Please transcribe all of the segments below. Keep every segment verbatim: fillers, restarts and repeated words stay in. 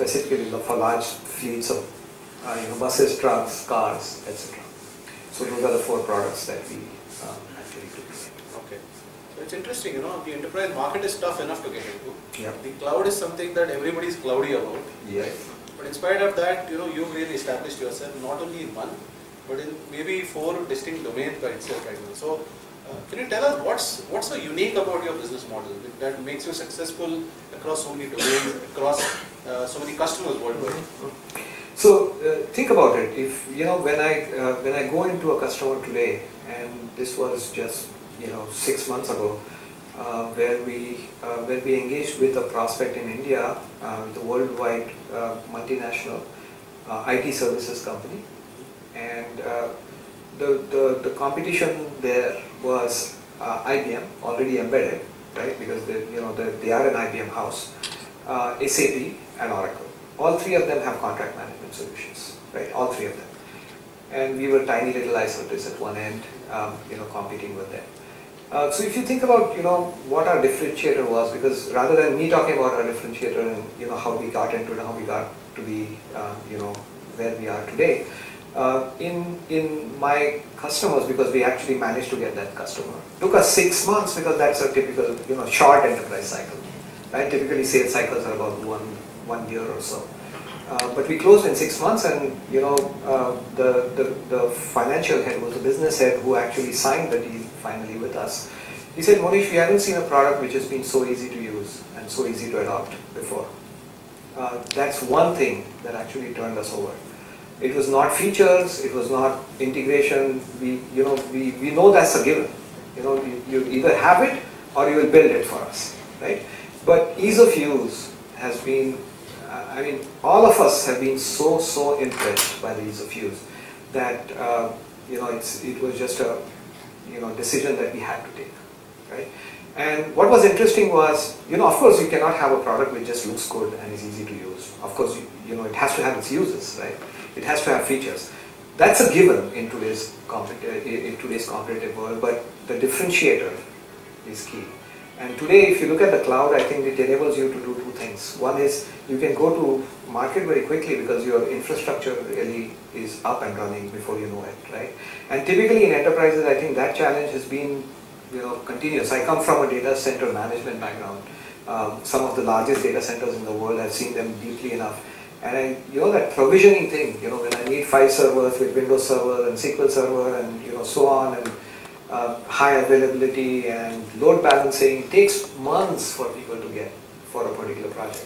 specifically for large fleets of uh, you know, buses, trucks, cars, et cetera. So those are the four products that we uh, actually do. Okay. So it's interesting, you know, the enterprise market is tough enough to get into. Yeah. The cloud is something that everybody is cloudy about. Yeah. Right? But in spite of that, you know, you've really established yourself not only in one, but in maybe four distinct domains by itself right now. So, uh, can you tell us what's what's so unique about your business model that makes you successful across so many domains, across uh, so many customers worldwide? So uh, think about it. If you know, when I uh, when I go into a customer today, and this was just you know six months ago, uh, where we uh, where we engaged with a prospect in India, uh, the worldwide uh, multinational uh, I T services company, and uh, the, the the competition there was uh, I B M, already embedded, right? Because they you know they, they are an I B M house, uh, S A P and Oracle. All three of them have contract management solutions, right? All three of them. And we were tiny little Icertis at one end, um, you know, competing with them. Uh, so if you think about, you know, what our differentiator was, because rather than me talking about our differentiator and, you know, how we got into it, how we got to be, uh, you know, where we are today, uh, in, in my customers, because we actually managed to get that customer, took us six months because that's a typical, you know, short enterprise cycle, right? Typically sales cycles are about one, one year or so. Uh, but we closed in six months, and you know uh, the, the the financial head was the business head who actually signed the deal finally with us. He said, "Monish, we haven't seen a product which has been so easy to use and so easy to adopt before." Uh, that's one thing that actually turned us over. It was not features, it was not integration. We you know we we know that's a given. You know you, you either have it or you will build it for us, right? But ease of use has been. I mean, all of us have been so, so impressed by the ease of use that, uh, you know, it's, it was just a, you know, decision that we had to take, right? And what was interesting was, you know, of course you cannot have a product which just looks good and is easy to use. Of course, you, you know, it has to have its uses, right? It has to have features. That's a given in today's, in today's competitive world, but the differentiator is key. And today, if you look at the cloud, I think it enables you to do two things. One is you can go to market very quickly because your infrastructure really is up and running before you know it, right? And typically in enterprises, I think that challenge has been, you know, continuous. I come from a data center management background. Um, some of the largest data centers in the world, I've seen them deeply enough. And I, you know, that provisioning thing, you know, when I need five servers with Windows Server and S Q L Server and, you know, so on, and Uh, high availability and load balancing takes months for people to get for a particular project.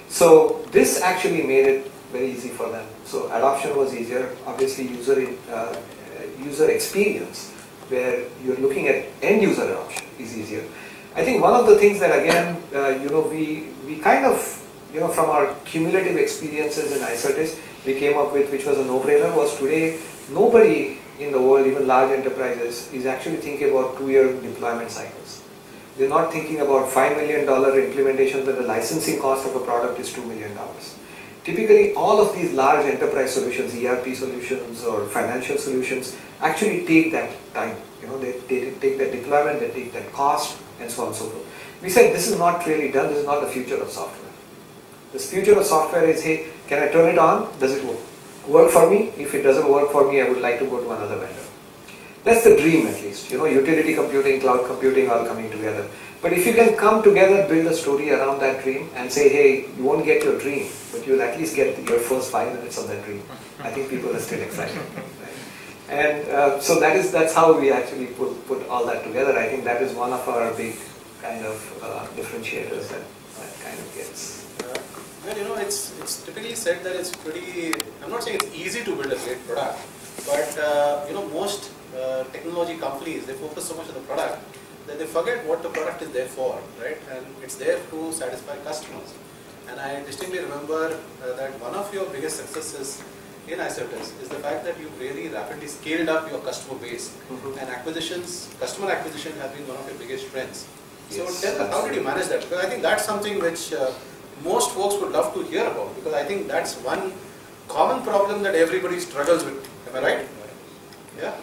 So this actually made it very easy for them. So adoption was easier. Obviously, user uh, user experience, where you're looking at end user adoption, is easier. I think one of the things that again, uh, you know, we we kind of, you know, from our cumulative experiences in Icertis, we came up with, which was a no-brainer, was today nobody in the world, even large enterprises, is actually thinking about two-year deployment cycles. They're not thinking about five million dollar implementations when the licensing cost of a product is two million dollars. Typically, all of these large enterprise solutions, E R P solutions or financial solutions, actually take that time. You know, they, they take that deployment, they take that cost, and so on and so forth. We said this is not really done, this is not the future of software. The future of software is, hey, can I turn it on? Does it work? Work for me? If it doesn't work for me, I would like to go to another vendor. That's the dream, at least. You know, utility computing, cloud computing, all coming together. But if you can come together, build a story around that dream and say, hey, you won't get your dream, but you'll at least get your first five minutes of that dream. I think people are still excited. Right? And uh, so that is that's how we actually put, put all that together. I think that is one of our big kind of uh, differentiators that, that kind of gets. Well, you know, it's it's typically said that it's pretty, I'm not saying it's easy to build a great product, but uh, you know, most uh, technology companies, they focus so much on the product that they forget what the product is there for, right? And it's there to satisfy customers. And I distinctly remember uh, that one of your biggest successes in Icertis is the fact that you really rapidly scaled up your customer base, mm-hmm. and acquisitions, customer acquisition has been one of your biggest strengths. So yes, tell us, how did you manage that? Because I think that's something which uh, most folks would love to hear about, because I think that's one common problem that everybody struggles with. Am I right? Yeah.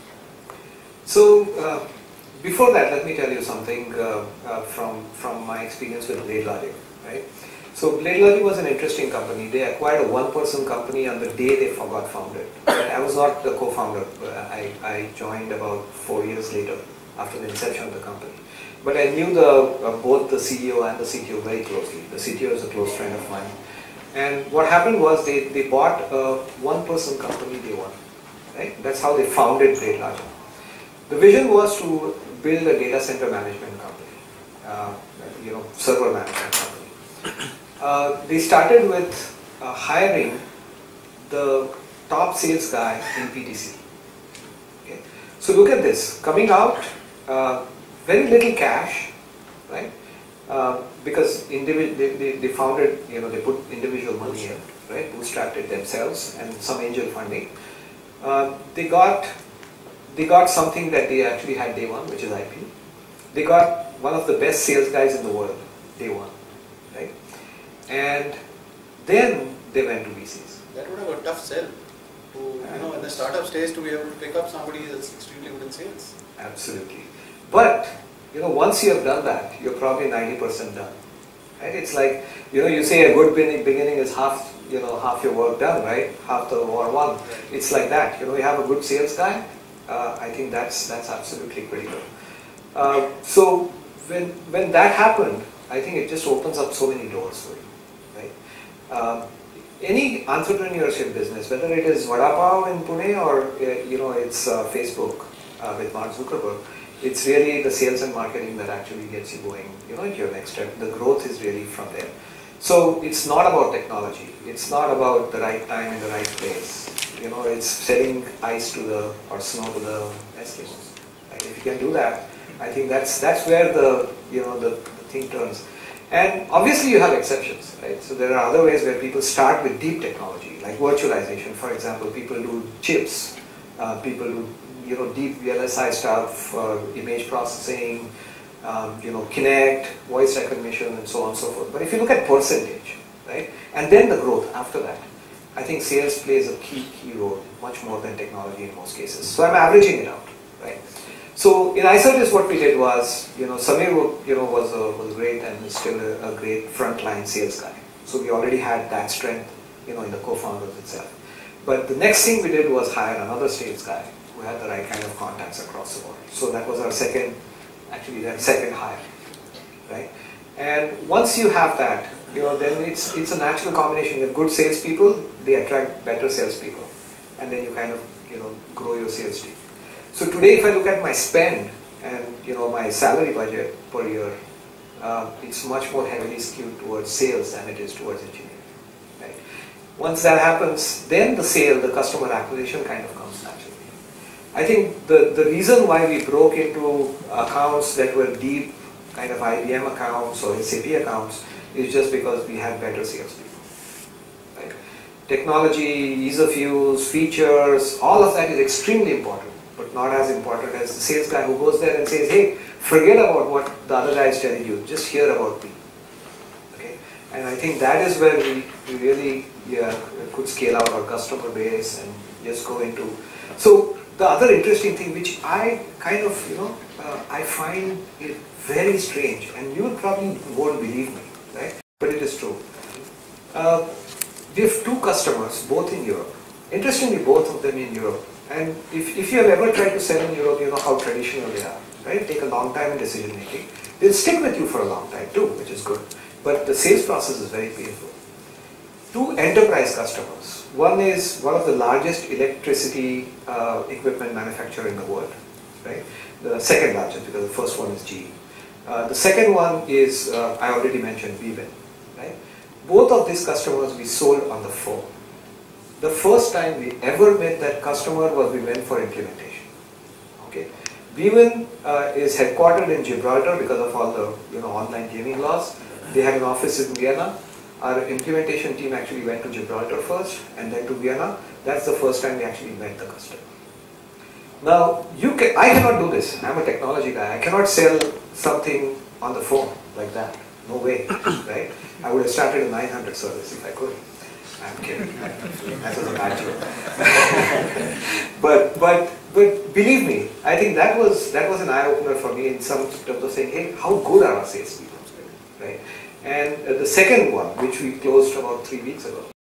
So uh, before that, let me tell you something uh, uh, from from my experience with BladeLogic. Right. So BladeLogic was an interesting company. They acquired a one-person company on the day they got founded. I was not the co-founder. I, I joined about four years later after the inception of the company. But I knew the, uh, both the C E O and the C T O very closely. The C T O is a close friend of mine. And what happened was they, they bought a one-person company day one. Right? That's how they founded BladeLogic. The vision was to build a data center management company, uh, you know, server management company. Uh, they started with uh, hiring the top sales guy in P T C. Okay. So look at this, coming out, uh, very little cash, right? Uh, because individual, they, they, they founded, you know, they put individual money in, right? Bootstrapped it themselves and some angel funding. Uh, they got, they got something that they actually had day one, which is I P. They got one of the best sales guys in the world day one, right? And then they went to V Cs. That would have a tough sell to, you know, in the startup stage to be able to pick up somebody that's extremely good in sales. Absolutely. But, you know, once you have done that, you're probably ninety percent done. Right? It's like, you know, you say a good beginning is half, you know, half your work done, right? Half the war won. It's like that. You know, you have a good sales guy. Uh, I think that's that's absolutely critical. Uh, so when when that happened, I think it just opens up so many doors for you. Um, any entrepreneurship business, whether it is Vada Pav in Pune or uh, you know it's uh, Facebook uh, with Mark Zuckerberg, it's really the sales and marketing that actually gets you going, you know, into your next step. The growth is really from there. So it's not about technology. It's not about the right time in the right place. You know, it's selling ice to the or snow to the Eskimos. Right? If you can do that, I think that's that's where the you know the, the thing turns. And obviously you have exceptions, right? So there are other ways where people start with deep technology, like virtualization, for example. People do chips, uh, people do, you know, deep V L S I stuff, uh, image processing, um, you know, Kinect, voice recognition, and so on and so forth. But if you look at percentage, right, and then the growth after that, I think sales plays a key, key role, much more than technology in most cases. So I'm averaging it out, right? So in Icertis, what we did was, you know, Samir, you know, was a, was great and is still a, a great frontline sales guy. So we already had that strength, you know, in the co-founders itself. But the next thing we did was hire another sales guy who had the right kind of contacts across the board. So that was our second, actually that second hire, right? And once you have that, you know, then it's it's a natural combination. You have good salespeople, they attract better salespeople, and then you kind of, you know, grow your sales team. So today, if I look at my spend and, you know, my salary budget per year, uh, it's much more heavily skewed towards sales than it is towards engineering. Right? Once that happens, then the sale, the customer acquisition kind of comes naturally. I think the, the reason why we broke into accounts that were deep, kind of I B M accounts or S A P accounts, is just because we had better salespeople. Right? Technology, ease of use, features, all of that is extremely important. But not as important as the sales guy who goes there and says, hey, forget about what the other guy is telling you, just hear about me. Okay? And I think that is where we, we really yeah, could scale out our customer base and just go into. So the other interesting thing which I kind of, you know, uh, I find it very strange, and you probably won't believe me, right? But it is true. Uh, we have two customers, both in Europe. Interestingly, both of them in Europe. And if, if you have ever tried to sell in Europe, you know how traditional they are, right? Take a long time in decision making. They'll stick with you for a long time too, which is good. But the sales process is very painful. Two enterprise customers. One is one of the largest electricity uh, equipment manufacturer in the world, right? The second largest, because the first one is G E. Uh, the second one is, uh, I already mentioned, Vivint, right? Both of these customers we sold on the phone. The first time we ever met that customer was we went for implementation. Okay, Vivint uh, is headquartered in Gibraltar because of all the you know online gaming laws. They have an office in Vienna. Our implementation team actually went to Gibraltar first and then to Vienna. That's the first time we actually met the customer. Now, you can, I cannot do this. I'm a technology guy. I cannot sell something on the phone like that. No way, right? I would have started a nine hundred service if I could. I'm kidding. That was a bad joke. but but but believe me, I think that was that was an eye opener for me in some terms of saying, hey, how good are our salespeople, right? And uh, the second one, which we closed about three weeks ago,